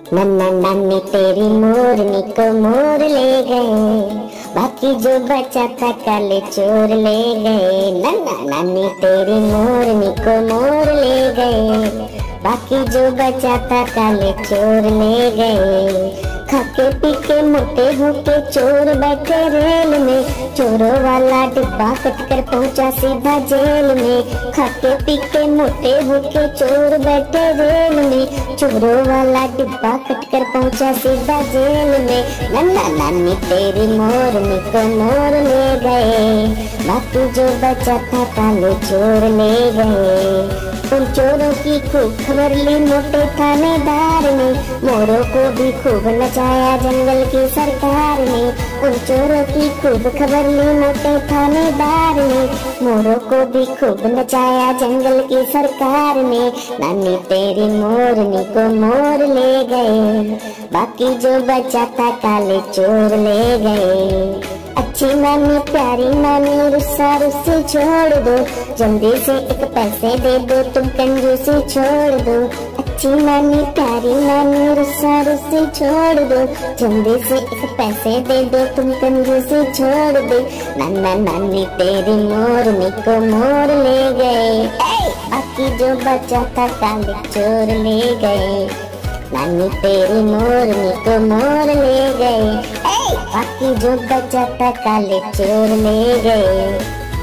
नन्ना नानी तेरी मोरनी को मोर ले गए, बाकी जो बचा था काले चोर ले गए। नन्ना नानी तेरी मोरनी को मोर ले गए, बाकी जो बचा था काले चोर ले गए। खाके पी के मोटे होके चोर बैठे रेल में, चोरों वाला डिब्बा कटकर पहुंचा सीधा जेल में। खाके पी के मोटे होके चोर बैठे रेल में, चोरों वाला डिब्बा कटकर पहुंचा सीधा जेल में। नन्ना नानी तेरी मोरनी को मोर ले गए, बाकी जो बचा था काले चोर ले गए। उन चोरों की खूब खबर ली मोटे थानेदार ने, मोरों को भी खूब नचाया जंगल की सरकार ने। उन चोरों की खूब खबर ली मोटे थानेदार ने, मोरों को भी खूब नचाया जंगल की सरकार ने। नानी तेरी मोरनी को मोर ले गए, बाकी जो बचा था काले चोर ले गए। अच्छी नानी प्यारी नानी रुस्सा रुस्सी छोड़ दो, जल्दी से एक पैसे दे दो तुम कंजूसी छोड़ दो। अच्छी नानी प्यारी नानी रुस्सा रुस्सी छोड़ दो, जल्दी से एक पैसे दे दो तुम कंजूसी छोड़ दो। नन्ना नानी तेरी मोरनी को मोर ले गए, बाकी जो बचा था काले चोर ले गए। नानी तेरी मोरनी को मोर ले गए, बाकी जो बचा था काले चोर ले गए।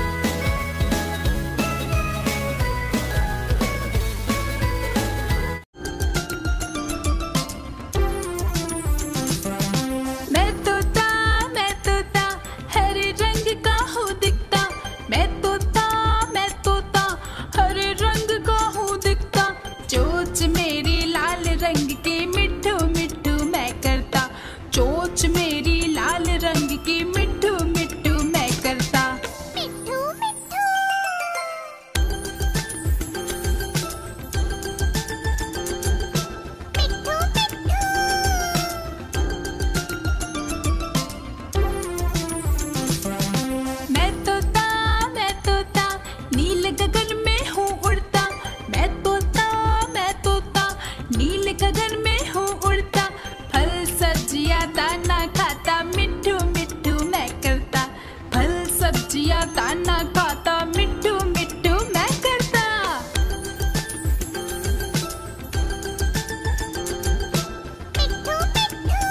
मैं तोता हरे रंग का हूँ दिखता, मैं तोता हरे रंग का हूँ दिखता। चोंच मेरी लाल रंग की मिट्ठू मिट्ठू मैं करता, चोंच मेरी लाल रंग की मिट्ठू मिट्ठू मैं करता। मिट्ठू मिट्ठू मिट्ठू मिट्ठू। मैं तोता नील गगन में हूँ उड़ता, मैं तोता नील गगन में हूँ उड़ता। फल सब्जियाँ दाना खाता, मिट्ठू मिट्ठू मैं करता। फल सब्जियाँ दाना खाता, मिट्ठू मिट्ठू मैं करता। मिट्ठू मिट्ठू।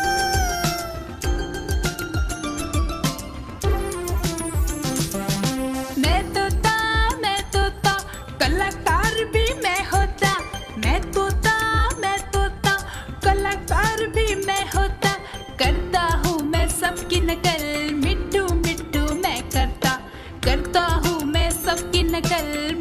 मैं तोता कलाकार भी मैं होता, मैं तोता कलाकार भी मैं होता। करता हूँ मैं सबकी नकल, मिट्ठू मिट्ठू मैं करता। करता हूँ मैं सबकी नकल,